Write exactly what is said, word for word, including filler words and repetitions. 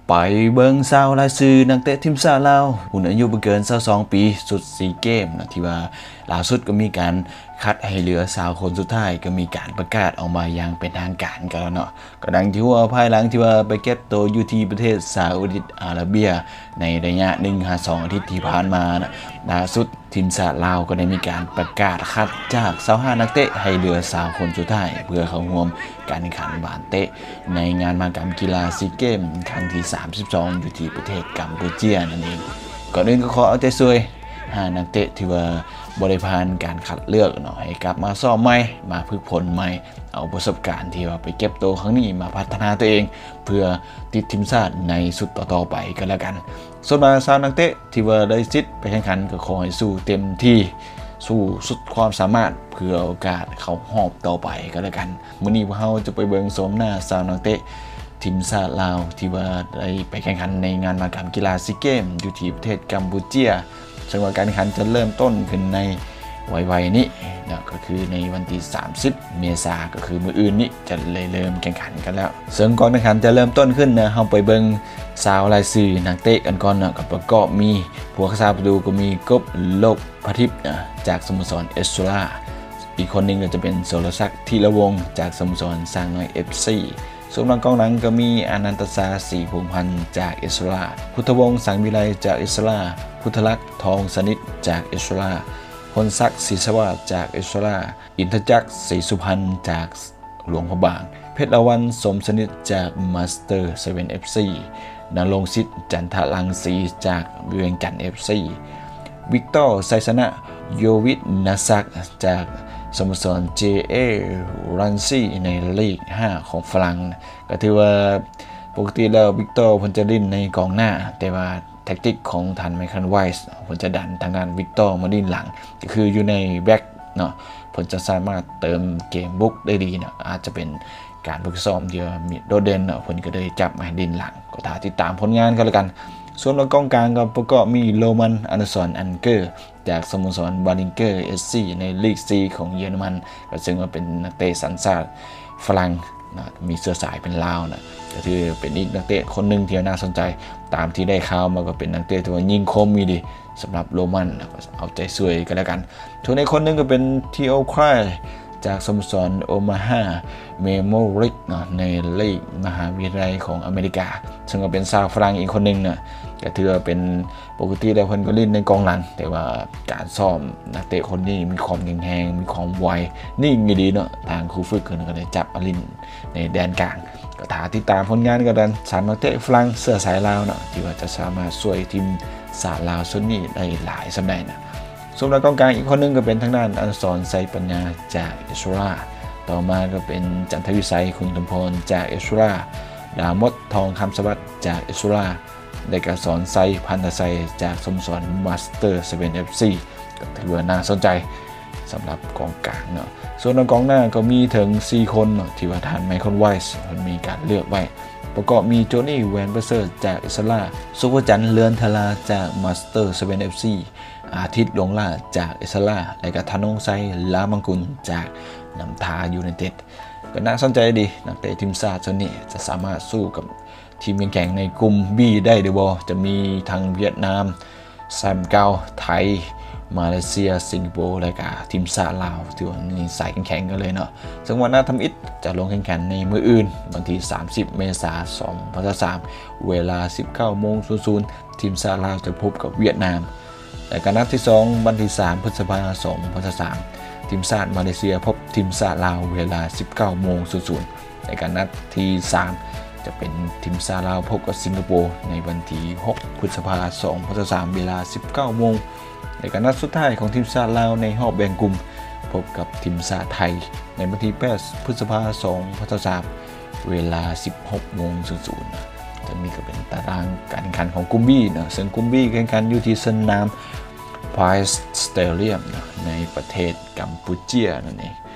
ไปเบิ่งซาวรายชื่อนักเตะทีมชาติลาวหุ่นอายุบ่เกินยี่สิบสองปีสุดซีเกมนะที่ว่าล่าสุดก็มีการคัดให้เหลือสาวคนสุดท้ายก็มีการประกาศออกมาอย่างเป็นทางการกันแล้วเนาะก็ดังที่ว่าภายหลังที่ว่าไปเก็บตัวอยู่ที่ประเทศซาอุดิอาระเบียในระยะ หนึ่งถึงสอง อาทิตย์ที่ผ่านมานะล่าสุดทีมชาติลาวก็ได้มีการประกาศคัดจากยี่สิบห้านักเตะให้เหลือสาวคนสุดท้ายเพื่อเข้าร่วมการแข่งขันบานเตะในงานมหกรรมกีฬาซีเกมครั้งที่สามสิบสองอยู่ที่ประเทศกัมพูชานั่นเองก่อนอื่นก็ขอเอาใจช่วยห้านักเตะที่ว่าบริพานการคัดเลือกเนาะให้กลับมาซ้อมใหม่มาฝึกฝนใหม่เอาประสบการณ์ที่ว่าไปเก็บตัวครั้งนี้มาพัฒนาตัวเองเพื่อติดทีมชาติในสุดต่อๆไปก็แล้วกันส่วนมาสาวนักเตะที่ว่าได้สิทธิ์ไปแข่งขันก็ขอให้สู้เต็มที่สู้สุดความสามารถเพื่อโอกาสเข้ารอบต่อไปก็แล้วกันมื้อนี้พวกเราจะไปเบิ่งชมหน้าสาวนักเตะทีมชาติลาวที่ว่าได้ไปแข่งขันในงานมหกรรมกีฬาซีเกมอยู่ที่ประเทศกัมพูชาซึ่งว่าการแข่งขันจะเริ่มต้นขึ้นในวัยๆนี้นะก็คือในวันที่สามสิบเมษายนก็คือมื้ออื่นนี้จะเลยเริ่มแข่งขันกันแล้วซึ่งก่อนแข่งขันจะเริ่มต้นขึ้นนะเฮาไปเบิ่งสาวรายชื่อนักเตะกันก่อนนะก็ประกอบมีผู้รักษาประตูก็มีกบโลกพทิพย์นะจากสโมสรเอสโซลาอีกคนนึงก็จะเป็นโสรศักดิ์ธีรวงศ์จากสโมสรสร้างน้อย เอฟ ซีส่วนหลังกองหลังก็มีอนันตศาศรีพงษ์พันธ์จากเอสโซลาพุทธวงศ์สังวิไลจากเอสโซลาพุทธลักษณ์ทองสนิทจากเอสโซลาพลศักดิ์ศรีสวัสดิ์จากเอสโซลาอินทจักรศรีสุพรรณจากหลวงพระบางเพชรละวันสมสนิทจากมาสเตอร์เซเว่น เอฟ ซีนรงค์สิทธิ์จันทรังสีจากเวียงจันทร์ เอฟ ซีวิกตอร์ไซสนะโยวิทนาซักจากสโมสร เจ เอ รันซี่ในลีกห้าของฝรั่งก็ถือว่าปกติแล้ววิกตอร์เพิ่นจะเล่นในกองหน้าแต่ว่าแท็กติกของทันไมเคิลไวส์เพิ่นจะดันทางด้านวิกตอร์มาดิ้นหลังก็คืออยู่ในแบ็คเนาะเพิ่นจะสามารถเติมเกมบุกได้ดีเนาะอาจจะเป็นการฝึกซ้อมเดียวมีโดดเด่นเนาะเพิ่นก็เลยจับมาดิ้นหลังก็ถ้าติดตามผลงานกันแล้วกันส่วนกองกลางก็ประกอบมีโรมันอนุสรณ์อันเกอร์จากสโมสรบาลิงเกอร์ เอส ซี ในลีก ซี ของเยอรมันก็ซึ่งว่าเป็นนักเตะสัญชาติฝรั่งนะมีเชื้อสายเป็นลาวนะก็คือเป็นอีกนักเตะคนหนึ่งที่น่าสนใจตามที่ได้ข่าวมาก็เป็นนักเตะที่ว่ายิงคมมีดีสำหรับโรมันนะเอาใจช่วยกันแล้วกันส่วนในคนหนึ่งก็เป็นทีโอครายจากสโมสรโอมาฮาเมโมริกเนาะในลีกมหาวิทยาลัยของอเมริกาซึ่งก็เป็นชาวฝรั่งอีกคนหนึ่งเนาะก็ถือว่าเป็นปกติแล้วเพิ่นก็เล่นในกองหลังแต่ว่าการซ้อมนักเตะคนนี้มีความแข็งแรงมีความไวนิ่งดีเนาะทางครูฝึกก็ได้จับอลินในแดนกลางก็ถ้าติดตามผลงานก็ดันสามนักเตะฝรั่งเสื้อสายลาวเนาะที่ว่าจะสามารถช่วยทีมสาลาวส่วนนี้ได้หลายสำหรับนะส่วนนักกองกลางอีกคนนึงก็เป็นทางด้านอนุสรณ์ไซปัญญาจากเอสโซลาต่อมาก็เป็นจันทวิสัยคุณตุมพรจากเอสโซลาดามดทองคำสวัสดิ์จากเอสโซลาได้กสอนไซพันธไซจากสโมสรมาสเตอร์เซเว่น เอฟ ซีก็ถือว่าน่าสนใจสำหรับกองกลางเนาะส่วนกองหน้าก็มีถึงสี่คนเนาะที่ว่าทานไมเคิลไวส์มันมีการเลือกไว้ประกอบมีโจนี่แวนเบอร์เซอร์จากเอสโซลาสุภจันทร์เลือนทลาจากมาสเตอร์เซเว่น เอฟ ซีอาทิตย์หลวงล่าจากเอสโซลาและก็ธนงไซลามังกุลจากน้ำทายูไนเต็ดก็น่าสนใจดีนักเตะทีมชาติส่วนนี้จะสามารถสู้กับทีมแข่งในกลุ่ม B ได้หรือบ่จะมีทางเวียดนามแซมเกาไทยมาเลเซียสิงคโปร์และก็ทีมชาติลาวที่ว่ามีสายแข่งกันเลยเนาะซึ่งวันหน้าทำอิฐจะลงแข่งขันในมื้ออื่นวันที่สามสิบเมษายนสองพันยี่สิบสามเวลา สิบเก้าโมง ทีมชาติลาวจะพบกับเวียดนามและการนัดที่สองวันที่สามพฤษภาคมสองพันยี่สิบสามทีมชาติมาเลเซียพบทีมชาติลาวเวลา สิบเก้าโมง ในการนัดที่สามจะเป็นทีมชาติลาวพบกับสิงคโปร์ในวันที่หกพฤษภาคมสองพันยี่สิบสามเวลา สิบเก้าโมงในการนัดสุดท้ายของทีมชาติลาวในรอบแบ่งกลุ่มพบกับทีมชาติไทยในวันที่แปดพฤษภาคมสองพันยี่สิบสามเวลา สิบหกโมงจะมีก็เป็นตารางการแข่งขันของกลุ่ม B เนาะซึ่งกลุ่ม B แข่งขันอยู่ที่สนามไพร์สเตเดียมในประเทศกัมพูชานั่นเอง